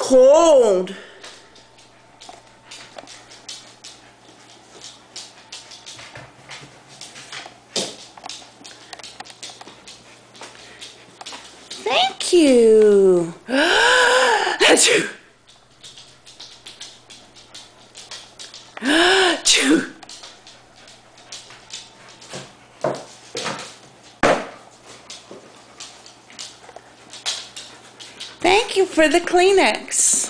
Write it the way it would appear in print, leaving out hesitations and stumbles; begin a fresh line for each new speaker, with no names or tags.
cold. Thank you. Achoo. Achoo. Thank you for the Kleenex.